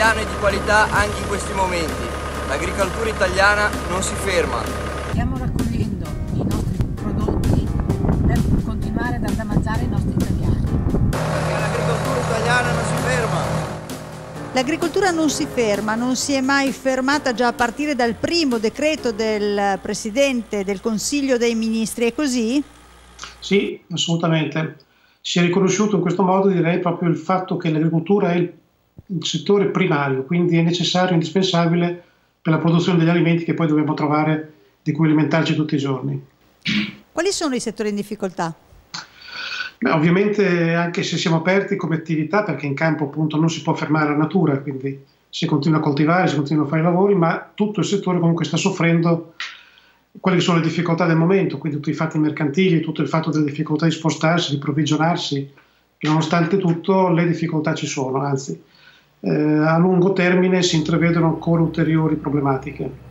italiano e di qualità anche in questi momenti. L'agricoltura italiana non si ferma. Stiamo raccogliendo i nostri prodotti per continuare ad mangiare i nostri italiani. Perché l'agricoltura italiana non si ferma. L'agricoltura non si ferma, non si è mai fermata già a partire dal primo decreto del Presidente del Consiglio dei Ministri, è così? Sì, assolutamente. Si è riconosciuto in questo modo, direi, proprio il fatto che l'agricoltura è il settore primario, quindi è necessario, indispensabile per la produzione degli alimenti che poi dobbiamo trovare, di cui alimentarci tutti i giorni. Quali sono i settori in difficoltà? Beh, ovviamente anche se siamo aperti come attività, perché in campo appunto non si può fermare la natura, quindi si continua a coltivare, si continua a fare i lavori, ma tutto il settore comunque sta soffrendo quelle che sono le difficoltà del momento, quindi tutti i fatti mercantili, tutto il fatto delle difficoltà di spostarsi, di provvigionarsi, e nonostante tutto le difficoltà ci sono, anzi a lungo termine si intravedono ancora ulteriori problematiche.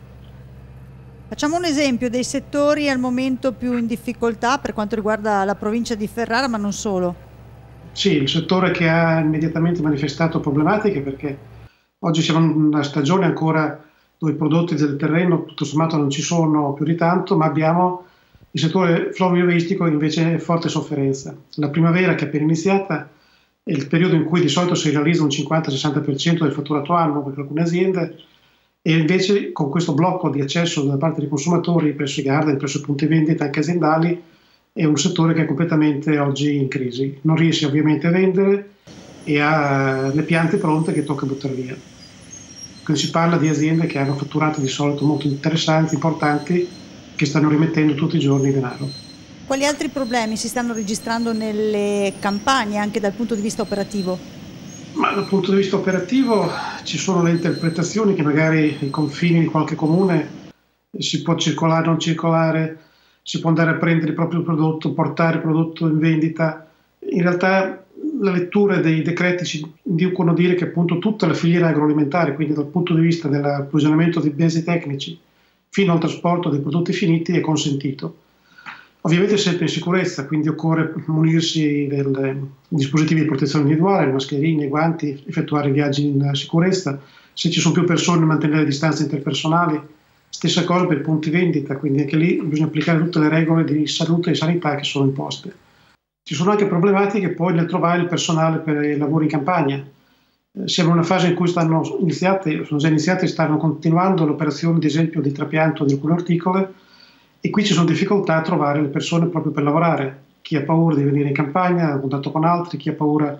Facciamo un esempio dei settori al momento più in difficoltà per quanto riguarda la provincia di Ferrara, ma non solo. Sì, il settore che ha immediatamente manifestato problematiche, perché oggi siamo in una stagione ancora dove i prodotti del terreno tutto sommato non ci sono più di tanto, ma abbiamo il settore florovivaistico invece in forte sofferenza. La primavera che è appena iniziata è il periodo in cui di solito si realizza un 50-60% del fatturato annuo per alcune aziende, e invece con questo blocco di accesso da parte dei consumatori presso i garden, presso i punti vendita anche aziendali, è un settore che è completamente oggi in crisi. Non riesce ovviamente a vendere e ha le piante pronte che tocca buttare via. Quindi si parla di aziende che hanno fatturato di solito molto interessanti, importanti, che stanno rimettendo tutti i giorni denaro. Quali altri problemi si stanno registrando nelle campagne anche dal punto di vista operativo? Ma dal punto di vista operativo ci sono le interpretazioni che magari ai confini di qualche comune si può circolare o non circolare, si può andare a prendere proprio il prodotto, portare il prodotto in vendita. In realtà la lettura dei decreti ci inducono a dire che appunto tutta la filiera agroalimentare, quindi dal punto di vista dell'approvvigionamento dei beni tecnici fino al trasporto dei prodotti finiti, è consentito. Ovviamente sempre in sicurezza, quindi occorre munirsi dei dispositivi di protezione individuale, mascherine, guanti, effettuare viaggi in sicurezza. Se ci sono più persone, mantenere le distanze interpersonali. Stessa cosa per i punti vendita, quindi anche lì bisogna applicare tutte le regole di salute e sanità che sono imposte. Ci sono anche problematiche poi nel trovare il personale per i lavori in campagna. Siamo in una fase in cui sono già iniziate e stanno continuando le operazioni, ad esempio, di trapianto di alcune orticole, e qui ci sono difficoltà a trovare le persone proprio per lavorare. Chi ha paura di venire in campagna, ha contatto con altri, chi ha paura,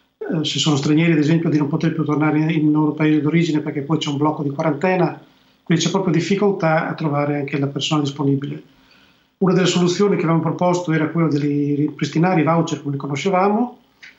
se sono stranieri ad esempio, di non poter più tornare in loro paese d'origine perché poi c'è un blocco di quarantena, quindi c'è proprio difficoltà a trovare anche la persona disponibile. Una delle soluzioni che avevamo proposto era quella di ripristinare i voucher come li conoscevamo,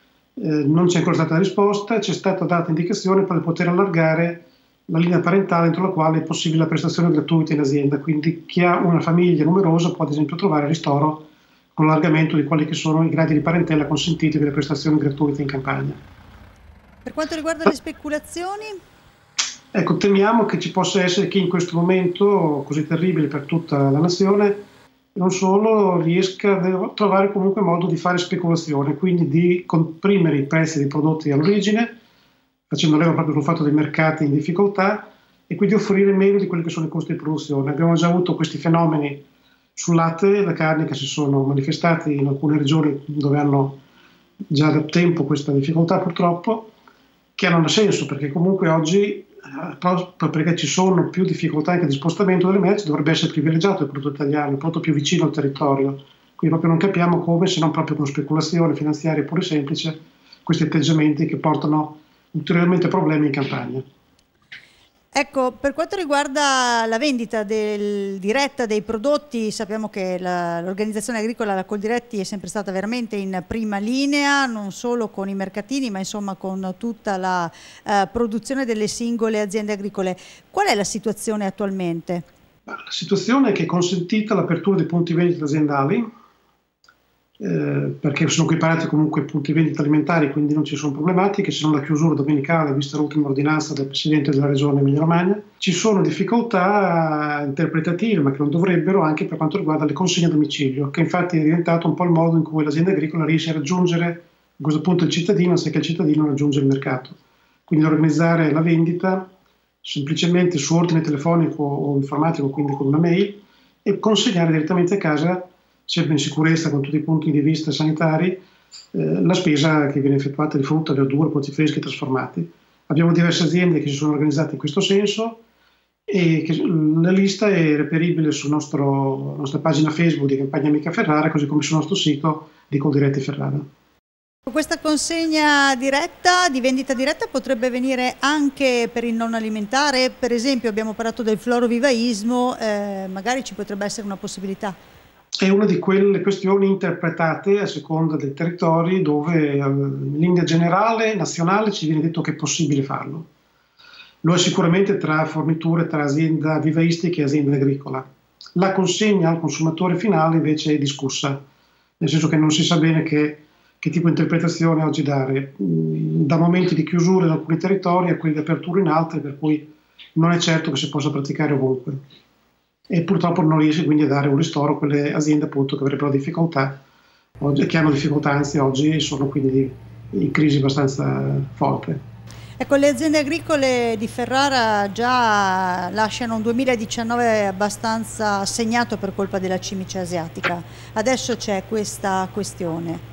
non c'è ancora stata risposta, ci è stata data indicazione per poter allargare la linea parentale entro la quale è possibile la prestazione gratuita in azienda, quindi chi ha una famiglia numerosa può ad esempio trovare ristoro con l'allargamento di quelli che sono i gradi di parentela consentiti per le prestazioni gratuite in campagna. Per quanto riguarda le speculazioni? Ecco, temiamo che ci possa essere chi in questo momento così terribile per tutta la nazione non solo riesca a trovare comunque modo di fare speculazione, quindi di comprimere i prezzi dei prodotti all'origine, facendo leva proprio sul fatto dei mercati in difficoltà, e quindi offrire meno di quelli che sono i costi di produzione. Abbiamo già avuto questi fenomeni sul latte e la carne che si sono manifestati in alcune regioni dove hanno già da tempo questa difficoltà purtroppo, che non ha senso perché comunque oggi, proprio perché ci sono più difficoltà anche di spostamento delle merci, dovrebbe essere privilegiato il prodotto italiano, il prodotto più vicino al territorio. Quindi proprio non capiamo come, se non proprio con speculazione finanziaria pura e semplice, questi atteggiamenti che portano ulteriormente problemi in campagna. Ecco, per quanto riguarda la vendita diretta dei prodotti, sappiamo che l'organizzazione agricola, la Coldiretti, è sempre stata veramente in prima linea, non solo con i mercatini, ma insomma con tutta la produzione delle singole aziende agricole. Qual è la situazione attualmente? La situazione è che è consentita l'apertura dei punti vendita aziendali, perché sono equiparati comunque ai punti vendita alimentari, quindi non ci sono problematiche, se non la chiusura domenicale, vista l'ultima ordinanza del Presidente della Regione Emilia-Romagna. Ci sono difficoltà interpretative, ma che non dovrebbero, anche per quanto riguarda le consegne a domicilio, che infatti è diventato un po' il modo in cui l'azienda agricola riesce a raggiungere a questo punto il cittadino, anziché il cittadino raggiunge il mercato. quindi organizzare la vendita semplicemente su ordine telefonico o informatico, quindi con una mail, e consegnare direttamente a casa, sempre in sicurezza con tutti i punti di vista sanitari, la spesa che viene effettuata di frutta, verdure, prodotti freschi trasformati. Abbiamo diverse aziende che si sono organizzate in questo senso e la lista è reperibile sulla nostra pagina Facebook di Campagna Amica Ferrara, così come sul nostro sito di Coldiretti Ferrara. Questa consegna diretta, di vendita diretta, potrebbe venire anche per il non alimentare? Per esempio abbiamo parlato del florovivaismo, magari ci potrebbe essere una possibilità? È una di quelle questioni interpretate a seconda dei territori dove in linea generale, nazionale, ci viene detto che è possibile farlo. Lo è sicuramente tra forniture, tra azienda vivaistica e azienda agricola. La consegna al consumatore finale invece è discussa, nel senso che non si sa bene che tipo di interpretazione oggi dare, da momenti di chiusura in alcuni territori a quelli di apertura in altri, per cui non è certo che si possa praticare ovunque. E purtroppo non riesce quindi a dare un ristoro a quelle aziende appunto che avrebbero difficoltà, che hanno difficoltà, anzi oggi sono quindi in crisi abbastanza forte. Ecco, le aziende agricole di Ferrara già lasciano un 2019 abbastanza segnato per colpa della cimice asiatica. Adesso c'è questa questione.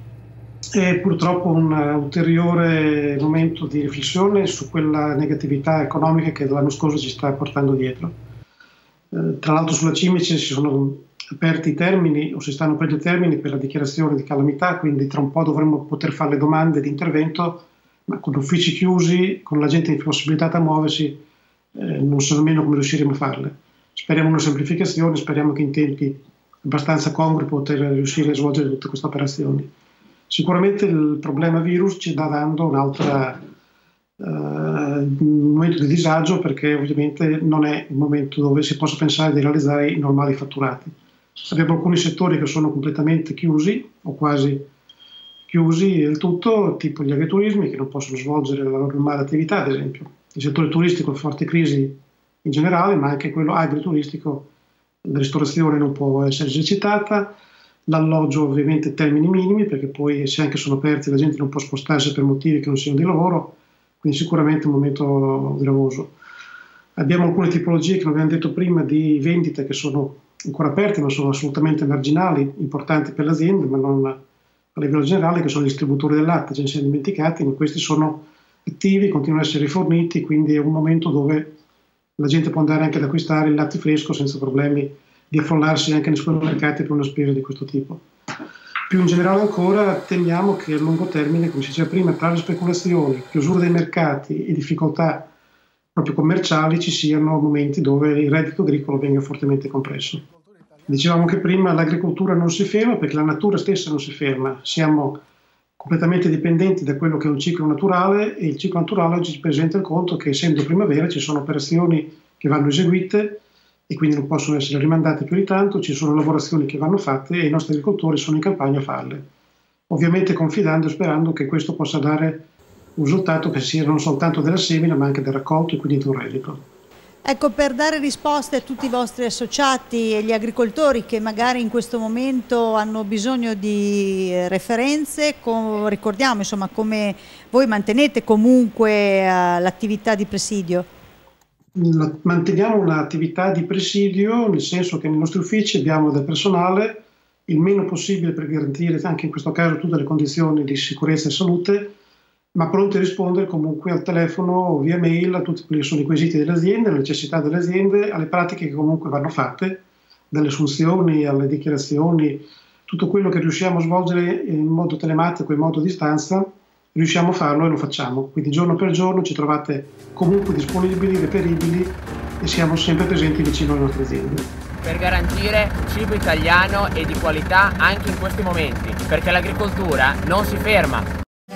È purtroppo un ulteriore momento di riflessione su quella negatività economica che l'anno scorso ci sta portando dietro. Tra l'altro sulla cimice si sono aperti i termini, o si stanno aprendo i termini per la dichiarazione di calamità, quindi tra un po' dovremmo poter fare le domande di intervento, ma con uffici chiusi, con la gente impossibilitata a muoversi, non so nemmeno come riusciremo a farle. Speriamo una semplificazione, speriamo che in tempi abbastanza congrui poter riuscire a svolgere tutte queste operazioni. Sicuramente il problema virus ci sta dando un altro momento di disagio, perché ovviamente non è il momento dove si possa pensare di realizzare i normali fatturati. Abbiamo alcuni settori che sono completamente chiusi o quasi chiusi del tutto, tipo gli agriturismi che non possono svolgere la loro normale attività, ad esempio. Il settore turistico è in forte crisi in generale, ma anche quello agrituristico, la ristorazione non può essere esercitata, l'alloggio ovviamente termini minimi, perché poi se anche sono aperti la gente non può spostarsi per motivi che non siano di lavoro, quindi sicuramente un momento gravoso. Abbiamo alcune tipologie che non abbiamo detto prima di vendita che sono ancora aperte, ma sono assolutamente marginali, importanti per l'azienda, ma non a livello generale, che sono i distributori del latte, ce ne siamo dimenticati, ma questi sono attivi, continuano a essere riforniti, quindi è un momento dove la gente può andare anche ad acquistare il latte fresco senza problemi di affollarsi anche nei supermercati per una spesa di questo tipo. Più in generale ancora temiamo che a lungo termine, come si diceva prima, tra le speculazioni, chiusura dei mercati e difficoltà proprio commerciali, ci siano momenti dove il reddito agricolo venga fortemente compresso. Dicevamo che prima l'agricoltura non si ferma perché la natura stessa non si ferma, siamo completamente dipendenti da quello che è un ciclo naturale, e il ciclo naturale oggi ci presenta il conto che essendo primavera ci sono operazioni che vanno eseguite e quindi non possono essere rimandate più di tanto, ci sono lavorazioni che vanno fatte e i nostri agricoltori sono in campagna a farle. Ovviamente confidando e sperando che questo possa dare un risultato che sia non soltanto della semina ma anche del raccolto e quindi di un reddito. Ecco, per dare risposte a tutti i vostri associati e gli agricoltori che magari in questo momento hanno bisogno di referenze, ricordiamo insomma come voi mantenete comunque l'attività di presidio. Manteniamo un'attività di presidio, nel senso che nei nostri uffici abbiamo del personale il meno possibile per garantire anche in questo caso tutte le condizioni di sicurezza e salute, ma pronti a rispondere comunque al telefono o via mail a tutti quelli che sono i quesiti delle aziende, alle necessità delle aziende, alle pratiche che comunque vanno fatte, dalle assunzioni alle dichiarazioni, tutto quello che riusciamo a svolgere in modo telematico, in modo a distanza, riusciamo a farlo e lo facciamo. Quindi giorno per giorno ci trovate comunque disponibili, reperibili e siamo sempre presenti vicino alle nostre aziende. Per garantire cibo italiano e di qualità anche in questi momenti, perché l'agricoltura non si ferma.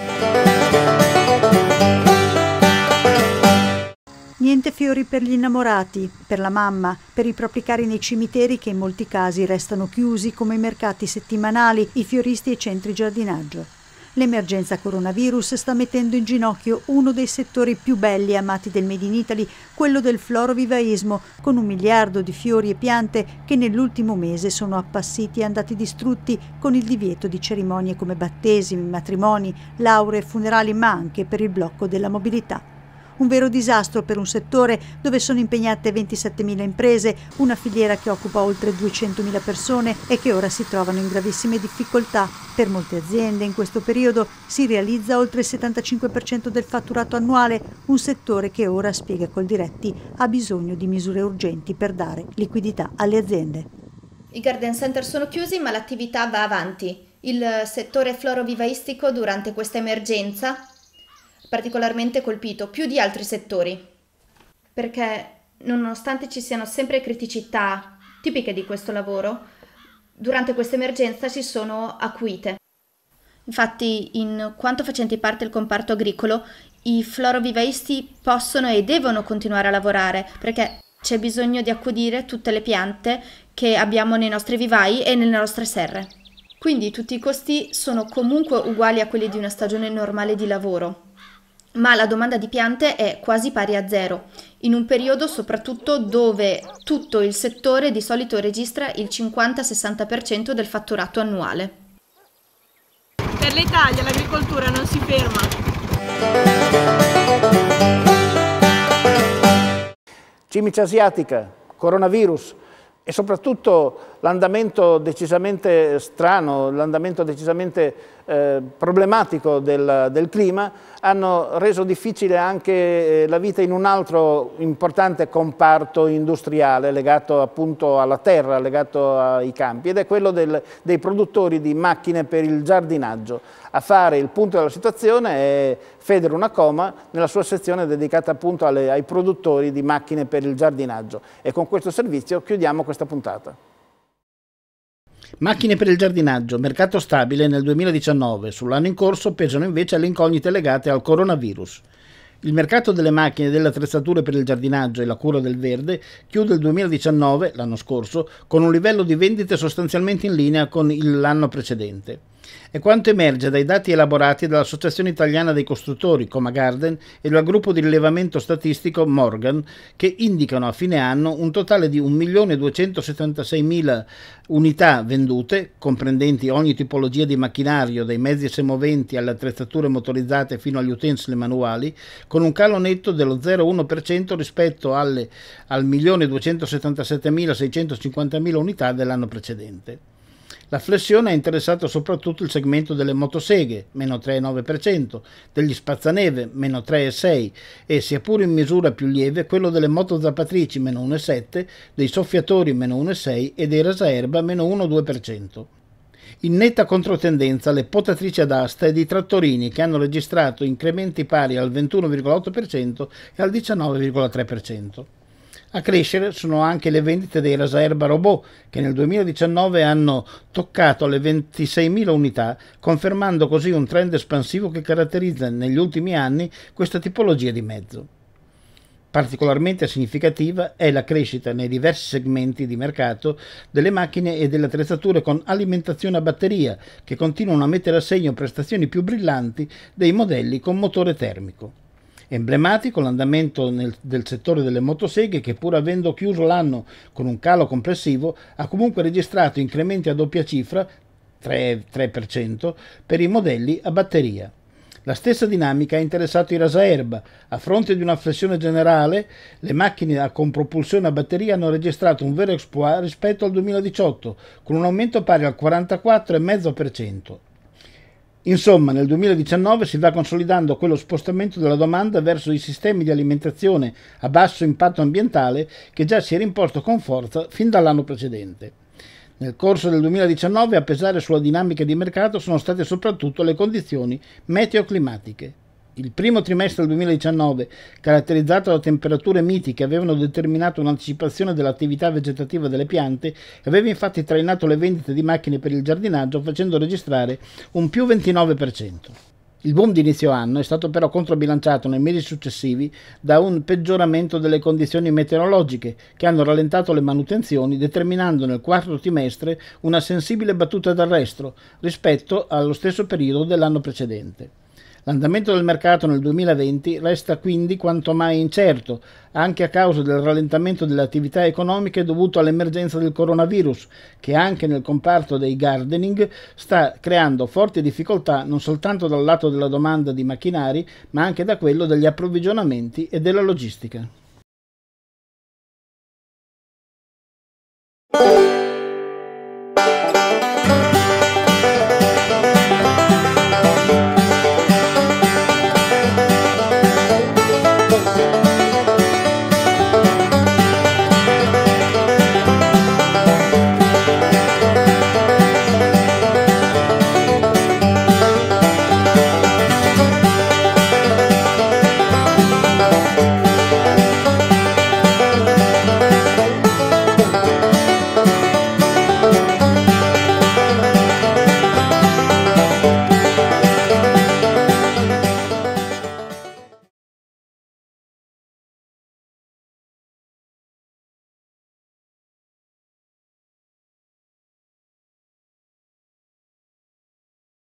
Niente fiori per gli innamorati, per la mamma, per i propri cari nei cimiteri che in molti casi restano chiusi, come i mercati settimanali, i fioristi e i centri giardinaggio. L'emergenza coronavirus sta mettendo in ginocchio uno dei settori più belli e amati del Made in Italy, quello del florovivaismo, con 1 miliardo di fiori e piante che nell'ultimo mese sono appassiti e andati distrutti con il divieto di cerimonie come battesimi, matrimoni, lauree e funerali, ma anche per il blocco della mobilità. Un vero disastro per un settore dove sono impegnate 27.000 imprese, una filiera che occupa oltre 200.000 persone e che ora si trovano in gravissime difficoltà. Per molte aziende in questo periodo si realizza oltre il 75% del fatturato annuale, un settore che ora, spiega Coldiretti, ha bisogno di misure urgenti per dare liquidità alle aziende. I garden center sono chiusi, ma l'attività va avanti. Il settore florovivaistico durante questa emergenza particolarmente colpito, più di altri settori, perché nonostante ci siano sempre criticità tipiche di questo lavoro, durante questa emergenza si sono acuite. Infatti, in quanto facenti parte del comparto agricolo, i florovivaisti possono e devono continuare a lavorare, perché c'è bisogno di accudire tutte le piante che abbiamo nei nostri vivai e nelle nostre serre. Quindi tutti i costi sono comunque uguali a quelli di una stagione normale di lavoro. Ma la domanda di piante è quasi pari a zero, in un periodo soprattutto dove tutto il settore di solito registra il 50-60% del fatturato annuale. Per l'Italia l'agricoltura non si ferma. Cimice asiatica, coronavirus e soprattutto l'andamento decisamente strano, l'andamento decisamente problematico del clima hanno reso difficile anche la vita in un altro importante comparto industriale legato appunto alla terra, legato ai campi, ed è quello dei produttori di macchine per il giardinaggio. A fare il punto della situazione è Federo Nacoma nella sua sezione dedicata appunto ai produttori di macchine per il giardinaggio, e con questo servizio chiudiamo questa puntata. Macchine per il giardinaggio, mercato stabile nel 2019, sull'anno in corso pesano invece le incognite legate al coronavirus. Il mercato delle macchine e delle attrezzature per il giardinaggio e la cura del verde chiude il 2019, l'anno scorso, con un livello di vendite sostanzialmente in linea con l'anno precedente. È quanto emerge dai dati elaborati dall'Associazione Italiana dei Costruttori, Comagarden, e dal gruppo di rilevamento statistico Morgan, che indicano a fine anno un totale di 1.276.000 unità vendute, comprendenti ogni tipologia di macchinario, dai mezzi semoventi alle attrezzature motorizzate fino agli utensili manuali, con un calo netto dello 0,1% rispetto al 1.277.650.000 unità dell'anno precedente. La flessione ha interessato soprattutto il segmento delle motoseghe, meno 3,9%, degli spazzaneve, meno 3,6%, e, sia pure in misura più lieve, quello delle motozappatrici, meno 1,7%, dei soffiatori, meno 1,6% e dei rasaerba, meno 1,2%. In netta controtendenza le potatrici ad asta ed i trattorini, che hanno registrato incrementi pari al 21,8% e al 19,3%. A crescere sono anche le vendite dei rasaerba robot, che nel 2019 hanno toccato le 26.000 unità, confermando così un trend espansivo che caratterizza negli ultimi anni questa tipologia di mezzo. Particolarmente significativa è la crescita nei diversi segmenti di mercato delle macchine e delle attrezzature con alimentazione a batteria, che continuano a mettere a segno prestazioni più brillanti dei modelli con motore termico. Emblematico l'andamento del settore delle motoseghe, che pur avendo chiuso l'anno con un calo complessivo ha comunque registrato incrementi a doppia cifra, 3%, per i modelli a batteria. La stessa dinamica ha interessato i rasaerba. A fronte di una flessione generale, le macchine con propulsione a batteria hanno registrato un vero exploit rispetto al 2018, con un aumento pari al 44,5%. Insomma, nel 2019 si va consolidando quello spostamento della domanda verso i sistemi di alimentazione a basso impatto ambientale che già si era imposto con forza fin dall'anno precedente. Nel corso del 2019 a pesare sulla dinamica di mercato sono state soprattutto le condizioni meteoclimatiche. Il primo trimestre del 2019, caratterizzato da temperature miti che avevano determinato un'anticipazione dell'attività vegetativa delle piante, aveva infatti trainato le vendite di macchine per il giardinaggio, facendo registrare un più 29%. Il boom di inizio anno è stato però controbilanciato nei mesi successivi da un peggioramento delle condizioni meteorologiche che hanno rallentato le manutenzioni, determinando nel quarto trimestre una sensibile battuta d'arresto rispetto allo stesso periodo dell'anno precedente. L'andamento del mercato nel 2020 resta quindi quanto mai incerto, anche a causa del rallentamento delle attività economiche dovuto all'emergenza del coronavirus, che anche nel comparto dei gardening sta creando forti difficoltà non soltanto dal lato della domanda di macchinari, ma anche da quello degli approvvigionamenti e della logistica.